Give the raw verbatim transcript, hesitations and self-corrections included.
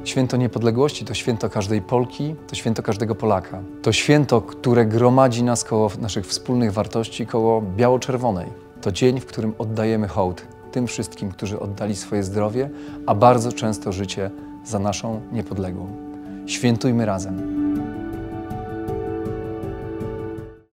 Święto Niepodległości to święto każdej Polki, to święto każdego Polaka. To święto, które gromadzi nas koło naszych wspólnych wartości, koło biało-czerwonej. To dzień, w którym oddajemy hołd tym wszystkim, którzy oddali swoje zdrowie, a bardzo często życie za naszą niepodległą. Świętujmy razem.